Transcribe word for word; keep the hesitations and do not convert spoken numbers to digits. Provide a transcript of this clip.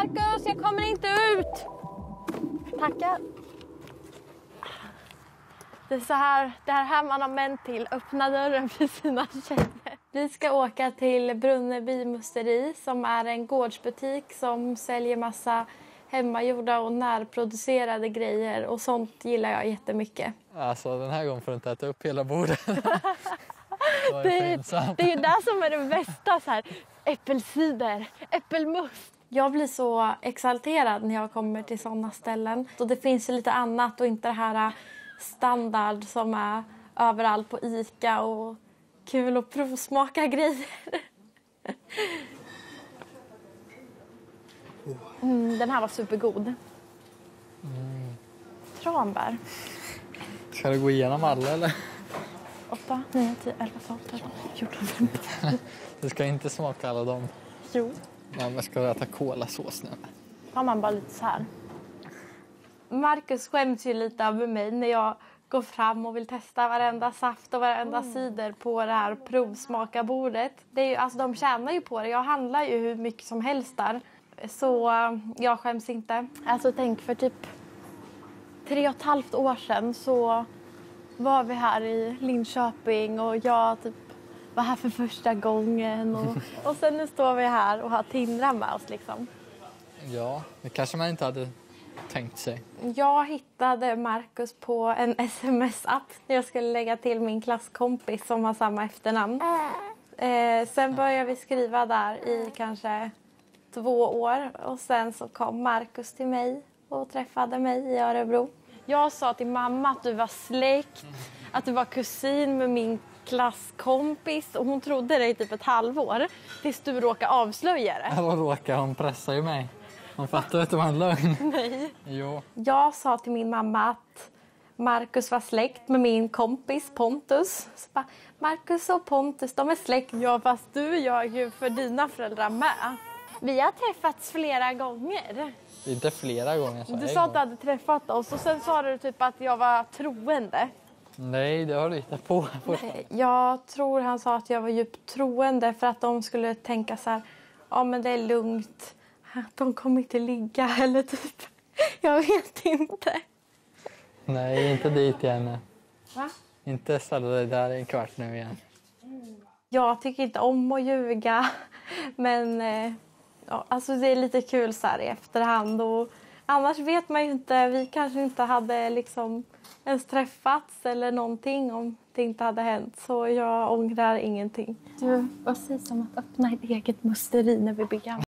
Marcus, jag kommer inte ut! Tackar. Det är så här, det här, här man har män till. Öppna dörren för sina tjejer. Vi ska åka till Brunneby musteri som är en gårdsbutik som säljer massa hemmagjorda och närproducerade grejer. Och sånt gillar jag jättemycket. Alltså den här gången får du inte äta upp hela bordet. det, det, är, det är ju det som är det bästa. Så här. Äppelcider, äppelmust. Jag blir så exalterad när jag kommer till sådana ställen. Och det finns ju lite annat och inte det här standard som är överallt på Ica och kul att provsmaka grejer. Mm, den här var supergod. Mm. Tranbär. Ska du gå igenom alla eller? åtta, nio, tio, elva, tolv, tretton, fjorton, femton. Du ska inte smaka alla dem. Jo. Ja, men ska du äta kolasås nu? Har man bara lite så här. Marcus skäms ju lite över mig när jag går fram och vill testa varenda saft och varenda mm. cider på det här provsmakarbordet. Det är ju, alltså de tjänar ju på det. Jag handlar ju hur mycket som helst där. Så jag skäms inte. Alltså tänk för typ tre och ett halvt år sedan så var vi här i Linköping och jag typ var här för första gången. Och, och sen nu står vi här och har Tindra med oss liksom. Ja, det kanske man inte hade tänkt sig. Jag hittade Marcus på en sms-app när jag skulle lägga till min klasskompis som har samma efternamn. Eh, sen började vi skriva där i kanske två år och sen så kom Marcus till mig och träffade mig i Örebro. Jag sa till mamma att du var släkt, att du var kusin med min klasskompis och hon trodde det i typ ett halvår tills du råkade avslöja det. Eller råkade, hon pressade ju mig. Hon fattade att det var en lögn. Nej. Jo. Jag sa till min mamma att Marcus var släkt med min kompis Pontus. Så bara, Marcus och Pontus, de är släkt. Ja, fast du gör ju för dina föräldrar med. Vi har träffats flera gånger. Inte flera gånger. Så du sa att du hade träffat oss och sen sa du typ att jag var troende. Nej, det har du hittat på. Nej, jag tror han sa att jag var djupt troende för att de skulle tänka så här, ja men det är lugnt. De kommer inte ligga eller typ. Jag vet inte. Nej, inte dit igen. Va? Inte ställa dig där i en kvart nu igen. Jag tycker inte om att ljuga. Men eh, ja, alltså det är lite kul så här i efterhand. Och annars vet man ju inte. Vi kanske inte hade liksom ens träffats eller någonting om det inte hade hänt. Så jag ångrar ingenting. Du, vad sägs om att öppna ett eget musteri när vi blir gamla?